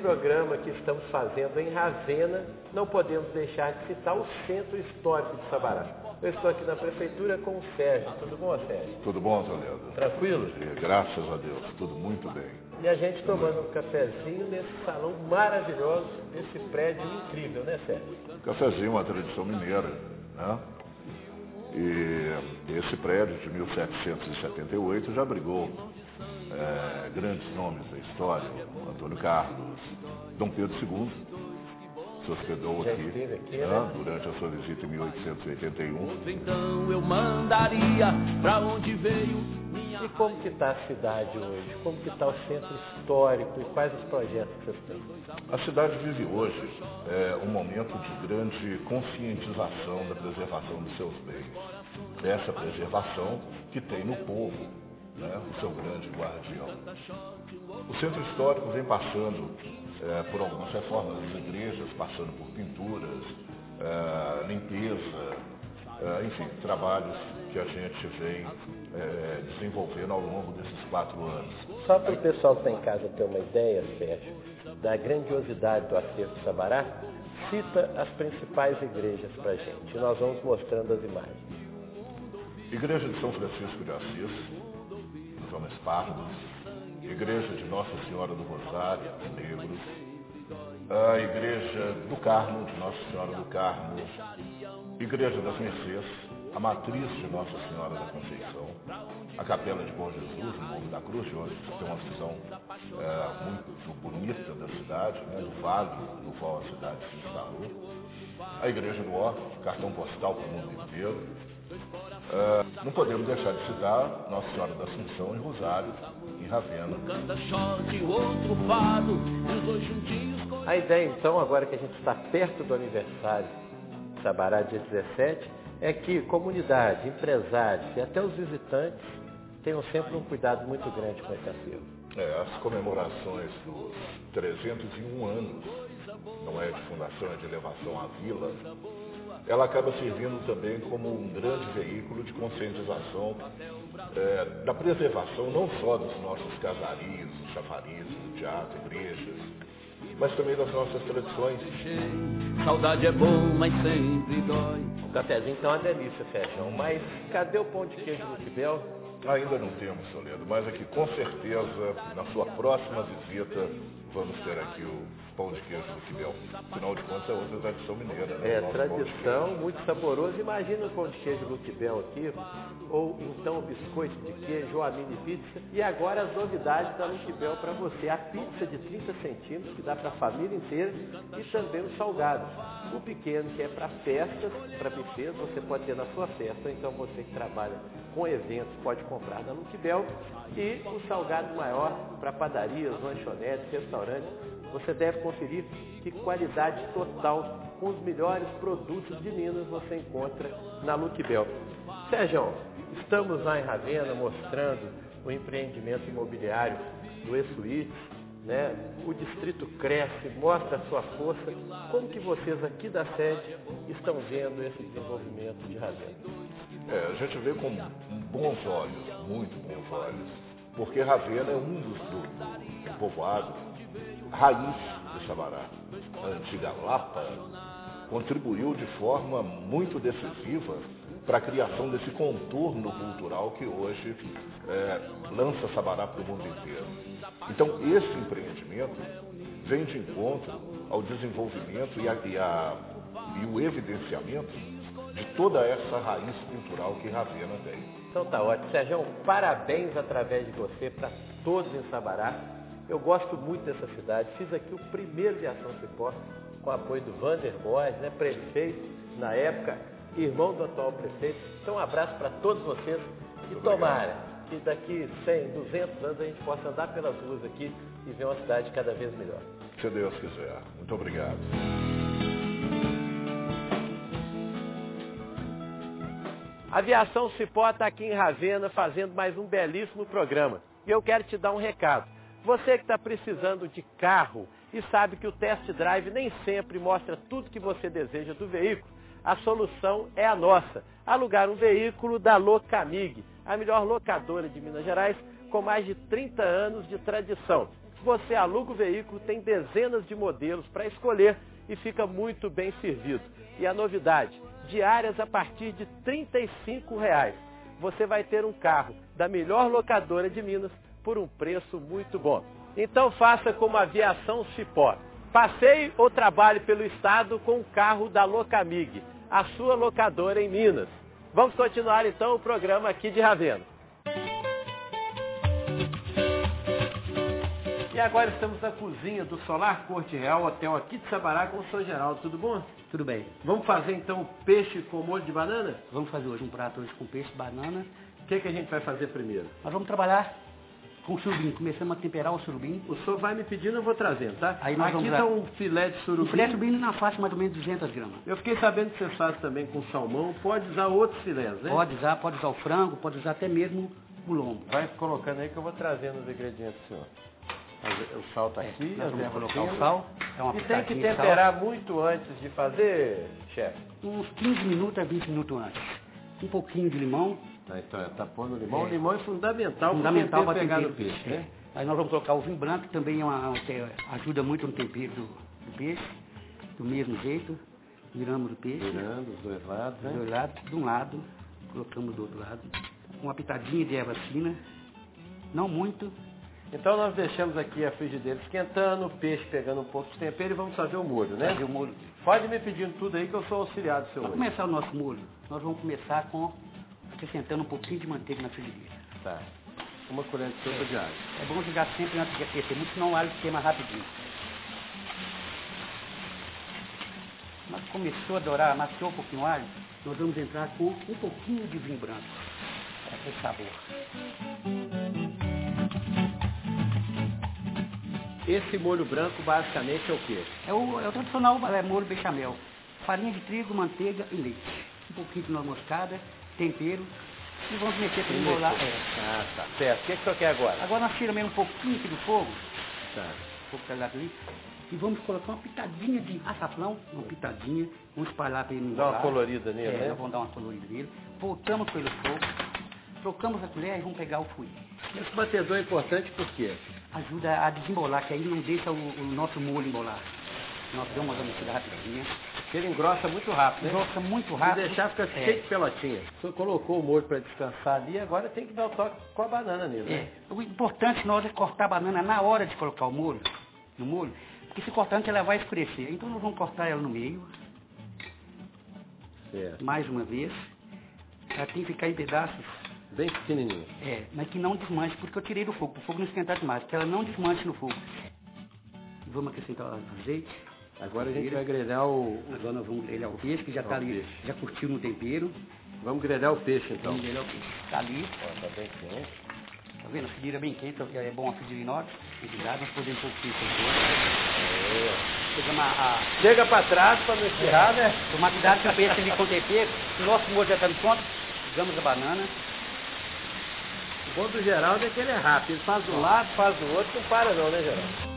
programa que estamos fazendo em Ravena, não podemos deixar de citar o Centro Histórico de Sabará. Eu estou aqui na Prefeitura com o Sérgio. Tudo bom, Sérgio? Tudo bom, Toledo? Tranquilo? Graças a Deus, tudo muito bem. E a gente tomando um cafezinho nesse salão maravilhoso, nesse prédio incrível, né, Sérgio? Cafezinho é uma tradição mineira, né? E esse prédio de 1778 já abrigou grandes nomes da história, Antônio Carlos, Dom Pedro II, se hospedou aqui, né? Durante a sua visita em 1881. Então eu mandaria pra onde veio. E como que está a cidade hoje? Como que está o centro histórico e quais os projetos que vocês têm? A cidade vive hoje um momento de grande conscientização da preservação dos seus bens. Dessa preservação que tem no povo, né, o seu grande guardião. O centro histórico vem passando por algumas reformas das igrejas, passando por pinturas, limpeza, enfim, trabalhos que a gente vem desenvolvendo ao longo desses 4 anos. Só para o pessoal que está em casa ter uma ideia, Sérgio, da grandiosidade do acervo de Sabará, cita as principais igrejas para a gente. E nós vamos mostrando as imagens. Igreja de São Francisco de Assis, nos Homens Pardos, Igreja de Nossa Senhora do Rosário, Negros, a Igreja do Carmo, de Nossa Senhora do Carmo, Igreja das Mercês, a Matriz de Nossa Senhora da Conceição, a Capela de Bom Jesus, no Morro da Cruz, de onde tem uma visão muito bonita da cidade, né, do vale no qual a cidade se instalou, a Igreja do Ó, cartão postal para o mundo inteiro. Não podemos deixar de citar Nossa Senhora da Assunção em Rosário, em Ravena. A ideia, então, agora que a gente está perto do aniversário de Sabará, dia 17, é que comunidade, empresários e até os visitantes tenham sempre um cuidado muito grande com esse acervo. As comemorações dos 301 anos, não é, de fundação, é de elevação à vila, ela acaba servindo também como um grande veículo de conscientização da preservação não só dos nossos casarios, chafarizes, teatro, igrejas, mas também das nossas tradições. Saudade é bom, mas sempre dói. O cafezinho tá uma delícia, Sérgio, mas cadê o pão de queijo do Quibel? Ainda não temos, Toledo, mas aqui com certeza, na sua próxima visita, vamos ter aqui o pão de queijo do Quibel. Afinal de contas, é outra tradição mineira, né? Tradição, muito saboroso. Imagina o pão de queijo do Quibel aqui, ou então o biscoito de queijo, ou a mini pizza. E agora as novidades da Luquibel para você. A pizza de 30 centímetros, que dá para a família inteira, e também os salgados. O pequeno, que é para festas, para buffets, você pode ter na sua festa, ou então você que trabalha com eventos pode comprar na Luquibel. E o salgado maior para padarias, lanchonetes, restaurantes. Você deve conferir que qualidade total, com os melhores produtos de Minas, você encontra na Luquibel. Sérgio, estamos lá em Ravena mostrando o empreendimento imobiliário do E-Suites, né? O distrito cresce, mostra a sua força. Como que vocês aqui da sede estão vendo esse desenvolvimento de Ravena? A gente vê com bons olhos, muito bons olhos, porque Ravena é um do povoado raiz de Sabará. A antiga Lapa contribuiu de forma muito decisiva para a criação desse contorno cultural que hoje lança Sabará para o mundo inteiro. Então, esse empreendimento vem de encontro ao desenvolvimento e o evidenciamento de toda essa raiz cultural que Ravena tem. Então tá ótimo. Sérgio, parabéns através de você para todos em Sabará. Eu gosto muito dessa cidade. Fiz aqui o primeiro Viação Cipó com o apoio do Vander Borges, né, prefeito na época, irmão do atual prefeito. Então um abraço para todos vocês e tomara que daqui 100, 200 anos a gente possa andar pelas ruas aqui e ver uma cidade cada vez melhor. Se Deus quiser. Muito obrigado. A Aviação Cipó está aqui em Ravena fazendo mais um belíssimo programa. E eu quero te dar um recado. Você que está precisando de carro e sabe que o test drive nem sempre mostra tudo que você deseja do veículo, a solução é a nossa. Alugar um veículo da Locamig, a melhor locadora de Minas Gerais com mais de 30 anos de tradição. você aluga o veículo, tem dezenas de modelos para escolher e fica muito bem servido. E a novidade, diárias a partir de R$ 35,00. Você vai ter um carro da melhor locadora de Minas por um preço muito bom. Então faça como a Aviação Cipó. Passeie ou trabalhe pelo estado com o carro da Locamig, a sua locadora em Minas. Vamos continuar então o programa aqui de Ravena. E agora estamos na cozinha do Solar Corte Real Hotel aqui de Sabará com o Sr. Geraldo. Tudo bom? Tudo bem. Vamos fazer então peixe com molho de banana? Vamos fazer hoje um prato hoje com peixe, banana. O que a gente vai fazer primeiro? Nós vamos trabalhar com surubim. Começamos a temperar o surubim. O senhor vai me pedindo, eu vou trazendo, tá? Aí nós aqui vamos está um filé de surubim. O filé de surubim na faixa mais ou menos 200 gramas. Eu fiquei sabendo que vocês fazem também com salmão. Pode usar outros filés, né? Pode usar o frango, pode usar até mesmo o lombo. Vai colocando aí que eu vou trazendo os ingredientes, senhor. O sal está aqui, nós vamos colocar o finas. sal. E tem que temperar muito antes de fazer, chefe? Uns 15 minutos a 20 minutos antes. Um pouquinho de limão. Tá, então tá pondo limão. O limão é fundamental para pegar no peixe, né? Aí nós vamos colocar o vinho branco, que também ajuda muito no tempero do peixe. Do mesmo jeito, viramos o peixe. Virando os dois lados, né? Dos dois lados, de um lado, colocamos do outro lado. Uma pitadinha de erva fina, não muito. Então nós deixamos aqui a frigideira esquentando, o peixe pegando um pouco de tempero e vamos fazer o molho, né? Fazer o molho. Pode me pedindo tudo aí que eu sou auxiliar do seu molho. Para começar o nosso molho, nós vamos começar acrescentando um pouquinho de manteiga na frigideira. Tá. Uma colher de sopa de alho. É bom jogar sempre antes de aquecer, muito senão o alho queima rapidinho. Mas começou a dourar, amassou um pouquinho o alho, nós vamos entrar com um pouquinho de vinho branco, para ter sabor. Esse molho branco basicamente é o quê? É o tradicional molho bechamel. Farinha de trigo, manteiga e leite. Um pouquinho de noz moscada, tempero. E vamos mexer para embolar. Ah, tá. Certo. O que o senhor quer agora? Agora nós tiramos um pouquinho aqui do fogo. Tá. Um pouco de ali. E vamos colocar uma pitadinha de açafrão. Uma pitadinha. Vamos espalhar para ele embolar. Dá uma colorida nele, né? Vamos dar uma colorida nele. Voltamos pelo fogo. Trocamos a colher e vamos pegar o fouet. Esse batedor é importante por quê? Ajuda a desembolar, que aí não deixa o nosso molho embolar. Nós damos uma mexida rapidinha. Ele engrossa muito rápido, né? Engrossa muito rápido. Se deixar fica cheio de pelotinha. O senhor colocou o molho para descansar ali, agora tem que dar o toque com a banana nele, né? O importante nós é cortar a banana na hora de colocar o molho, no molho, porque se cortar antes ela vai escurecer. Então nós vamos cortar ela no meio. Certo. Mais uma vez. Ela tem que ficar em pedaços. Bem pequenininho. Mas que não desmanche, porque eu tirei do fogo, para o fogo não esquentar demais, que ela não desmanche no fogo. Vamos acrescentar o azeite. Agora a gente vai grelhar o... Agora nós vamos grelhar o peixe, que já está ali, já curtiu no tempero. Vamos grelhar o peixe então. Vamos grelhar o peixe. Está ali. Ó, tá bem quente. Tá vendo? A frigideira bem quente, é bom a frigideira inox. Nós podemos pôr o peixe aqui. Chega para trás para não espirrar, né? Tomar cuidado com o peixe ali com tempero. O nosso molho já está no ponto. Pegamos a banana. O bom do Geraldo é que ele é rápido. Ele faz um lado, faz o outro, não para não, né, Geraldo?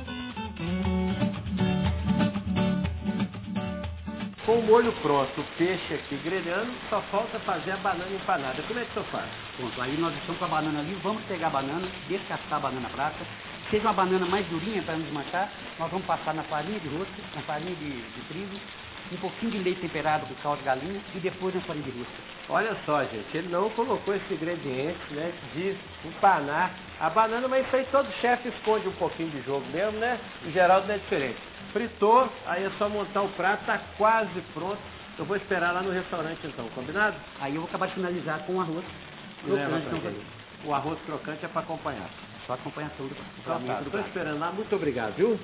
Com o molho pronto, o peixe aqui grelhando, só falta fazer a banana empanada. Como é que o senhor faz? Pronto, aí nós estamos com a banana ali, vamos pegar a banana, descascar a banana prata. Seja uma banana mais durinha para não desmanchar, nós vamos passar na farinha de rosca, na farinha de trigo, um pouquinho de leite temperado com caldo de galinha e depois na farinha de rosca. Olha só, gente, ele não colocou esse ingrediente, né, de empanar a banana, mas isso aí todo chefe esconde um pouquinho de jogo mesmo, né? O Geraldo não é diferente. Fritou, aí é só montar o prato, tá quase pronto. Eu vou esperar lá no restaurante então, combinado? Aí eu vou acabar de finalizar com o arroz crocante. O arroz crocante é para acompanhar. Só acompanhar tudo. Então tá, estou esperando lá, muito obrigado, viu?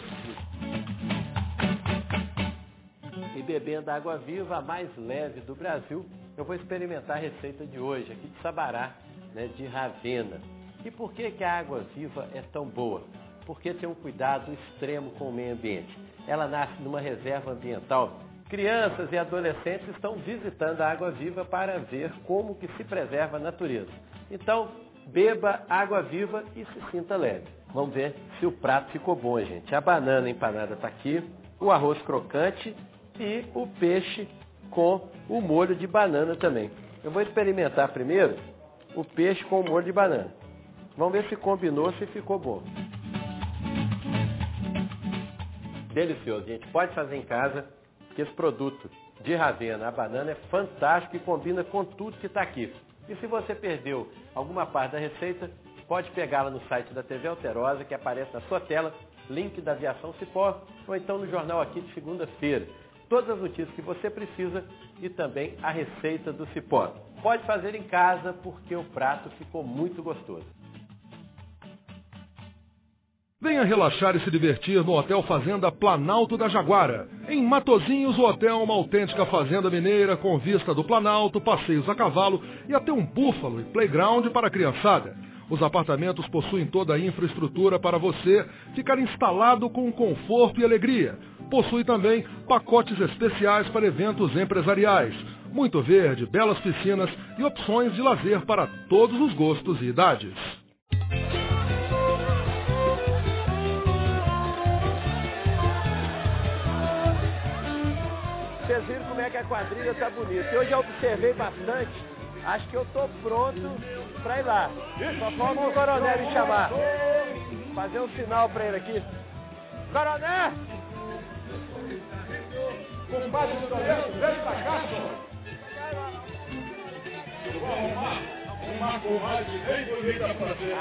E bebendo a água viva, a mais leve do Brasil, eu vou experimentar a receita de hoje, aqui de Sabará, né, de Ravena. E por que a água viva é tão boa? Porque tem um cuidado extremo com o meio ambiente. Ela nasce numa reserva ambiental. Crianças e adolescentes estão visitando a água viva para ver como que se preserva a natureza. Então, beba água viva e se sinta leve. Vamos ver se o prato ficou bom, gente. A banana empanada está aqui, o arroz crocante e o peixe com o molho de banana também. Eu vou experimentar primeiro o peixe com o molho de banana. Vamos ver se combinou, se ficou bom. delicioso. A gente pode fazer em casa, porque esse produto de Ravena, a banana, é fantástico e combina com tudo que está aqui. E se você perdeu alguma parte da receita, pode pegá-la no site da TV Alterosa, que aparece na sua tela, link da Aviação Cipó, ou então no jornal aqui de segunda-feira. Todas as notícias que você precisa e também a receita do cipó. Pode fazer em casa, porque o prato ficou muito gostoso. Venha relaxar e se divertir no Hotel Fazenda Planalto da Jaguara. Em Matozinhos, o hotel é uma autêntica fazenda mineira com vista do Planalto, passeios a cavalo e até um búfalo e playground para a criançada. Os apartamentos possuem toda a infraestrutura para você ficar instalado com conforto e alegria. Possui também pacotes especiais para eventos empresariais. Muito verde, belas piscinas e opções de lazer para todos os gostos e idades. Vocês viram como é que a quadrilha tá bonita. E hoje eu observei bastante. Acho que eu tô pronto para ir lá. Só falta o coronel me chamar. Fazer um sinal para ele aqui. Coronel! Compadre do coronel, vem pra cá, senhor. Eu vou arrumar uma comadre bem bonita pra fazer.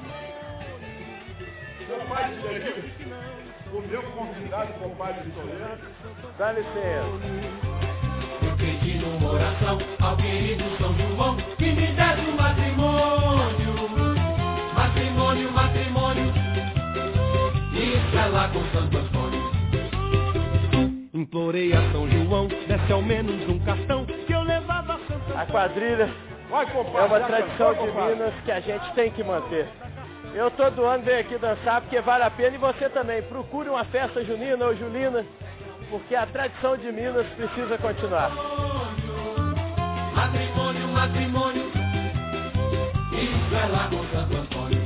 Compadre Delírio, o meu convidado, compadre Soleira. Dá licença. Eu pedi numa oração ao querido São João que me desse um matrimônio. Matrimônio, matrimônio. Isso é lá com Santo Antônio. Implorei a São João, desse ao menos um cartão que eu levava a Santo. A quadrilha é uma tradição de Minas que a gente tem que manter. Eu todo ano venho aqui dançar porque vale a pena, e você também. Procure uma festa junina ou julina, porque a tradição de Minas precisa continuar. Matrimônio, matrimônio. Isso é lá com Santo Antônio.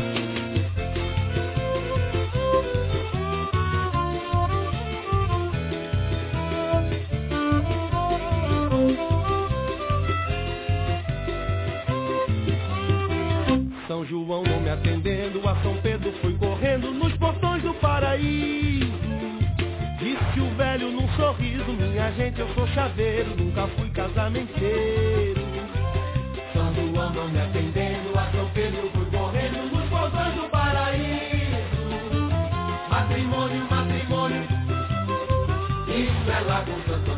São João não me atendendo, a São Pedro fui correndo nos portões do paraíso. Disse o velho num sorriso, minha gente, eu sou chaveiro, nunca fui casamenteiro. São João não me atendendo, a São Pedro fui correndo nos portões do paraíso. Matrimônio, matrimônio, isso é lá com Santo